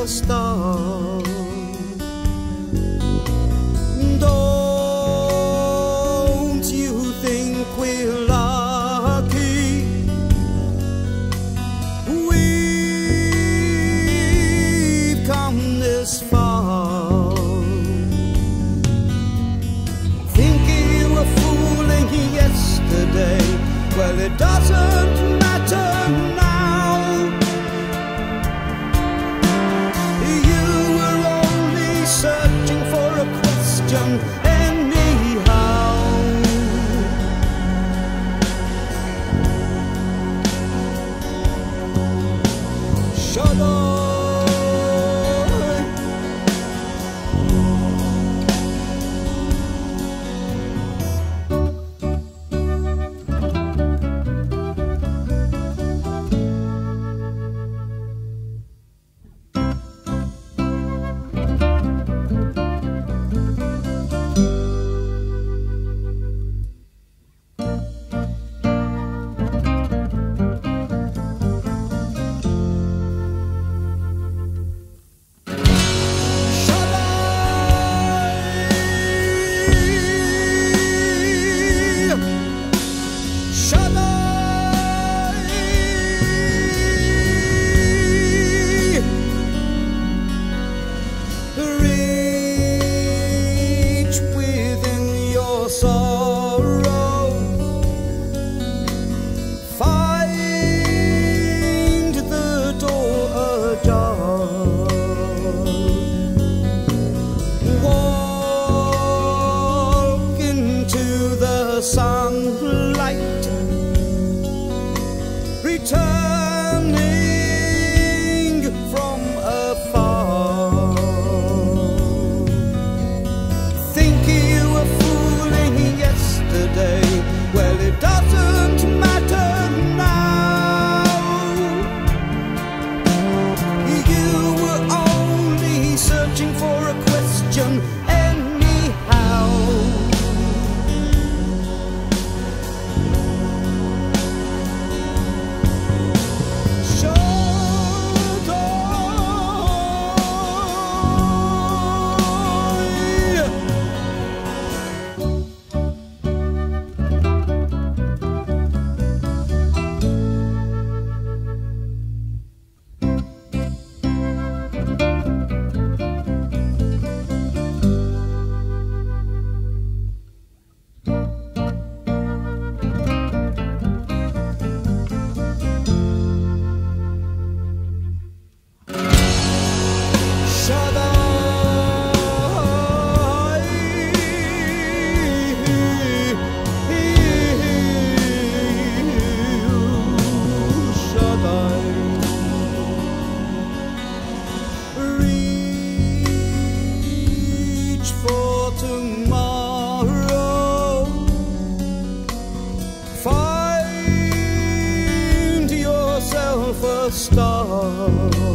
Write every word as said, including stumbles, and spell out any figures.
a star. Don't you think we're lucky? We've come this far. Thinking you were fooling yesterday, well, it doesn't matter now. You were only searching for a question anyhow. Shut up. Reach within your sorrow, find the door ajar, walk into the sunlight, returning from afar. Well, it doesn't matter now. You were only searching for a question anyhow. Shut up. Reach for tomorrow, find yourself a star.